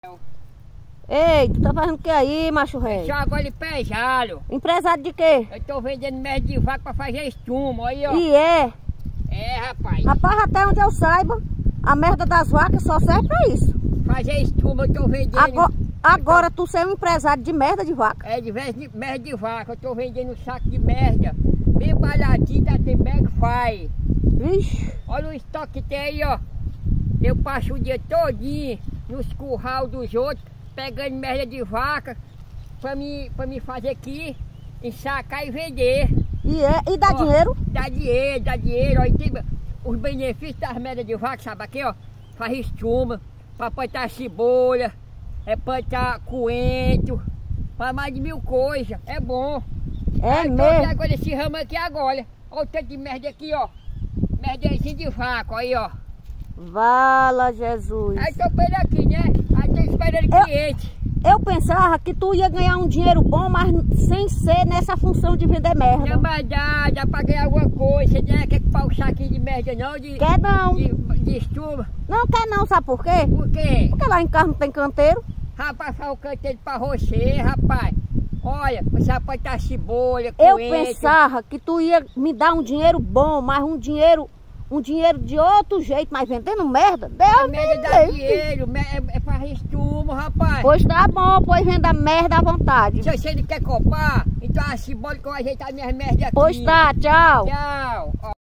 Ei, tu tá fazendo o que aí, macho rei? Joga ele pejalo. Empresário de quê? Eu tô vendendo merda de vaca pra fazer espuma, aí ó. E é? É, rapaz. Rapaz, até onde eu saiba, a merda das vacas só serve pra isso. Fazer espuma eu tô vendendo. Agora tu ser um empresário de merda de vaca. É, de merda de vaca. Eu tô vendendo um saco de merda. Bem balhadinho da Tembec Fire. Vixe. Olha o estoque que tem aí, ó. Eu passo o dia todinho nos curral dos outros, pegando merda de vaca pra me fazer aqui, ensacar e vender. E dá dinheiro? Dá dinheiro. Aí tem os benefícios das merdas de vaca, sabe aqui, ó? Faz espuma, pra plantar cebola, plantar coentro, faz mais de 1000 coisas. É bom. É mesmo? Agora esse ramo aqui agora. Olha o tanto de merda aqui, ó. Merdazinha de vaca, aí, ó. Vala Jesus. Aí tô por aqui, né? Aí tô esperando cliente. Eu pensava que tu ia ganhar um dinheiro bom, mas sem ser nessa função de vender merda. Não, mas dá pra ganhar alguma coisa. Você não quer comprar um saquinho de merda não? Quer não. De espuma. Não quer não, sabe por quê? Por quê? Porque lá em casa não tem canteiro. Rapaz, faz o canteiro pra você, rapaz. Olha, você vai plantar cebola, coentro. Eu pensava que tu ia me dar um dinheiro bom, mas um dinheiro de outro jeito, mas vendendo merda, Deus merda dá dinheiro, é pra espuma, rapaz. Pois tá bom, pois venda merda à vontade. Se você não quer comprar, então a cebola que eu vou ajeitar minhas merdas aqui. Pois tá, tchau. Tchau.